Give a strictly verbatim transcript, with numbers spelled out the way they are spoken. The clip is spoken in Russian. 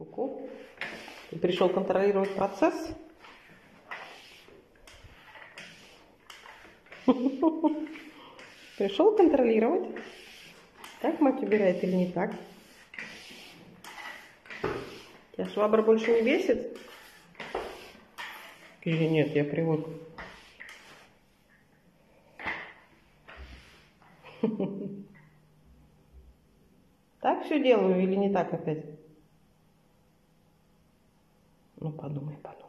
Ку-ку. Ты пришел контролировать процесс? Пришел контролировать? Так мать убирает или не так? Тебя швабра больше не бесит? Или нет, я привык. Так все делаю или не так опять? Ну подумай, подумай.